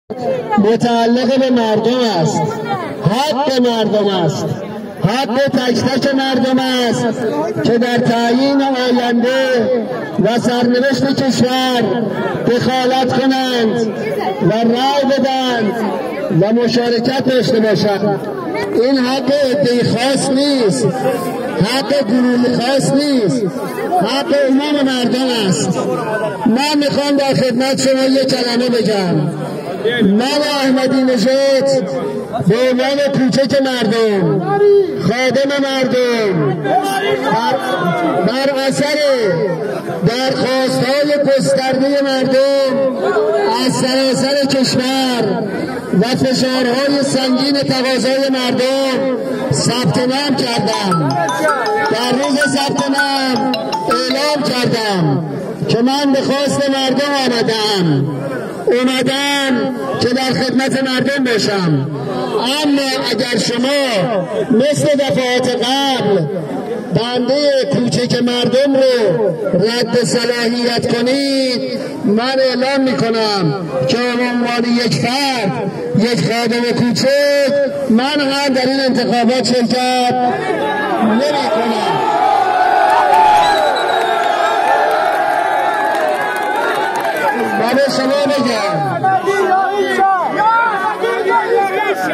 متعلق به مردم است، حق مردم است، حق تک تک مردم است که در تعیین آینده و سرنوشت کشور دخالت کنند و رأی بدند و مشارکت داشته باشند. این حق عده‌ای خاص نیست، حق گروهی خاص نیست، حق عموم مردم است. من میخوام در خدمت شما یک کلمه بگم. من احمدی نژاد به عنوان کوچک مردم، خادم مردم، بر اثر درخواست‌های گسترده مردم از سراسر کشور و فشارهای سنگین تقاضای مردم ثبت نام کردم. در روز ثبت نام اعلام کردم که من به خواست مردم اومدم که در خدمت مردم باشم. اما اگر شما مثل دفعات قبل بنده کوچک مردم رو رد صلاحیت کنید، من اعلام میکنم که به عنوان یک فرد، یک خادم کوچک، من هم در این انتخابات شرکت نمیکنم. و به شما بگم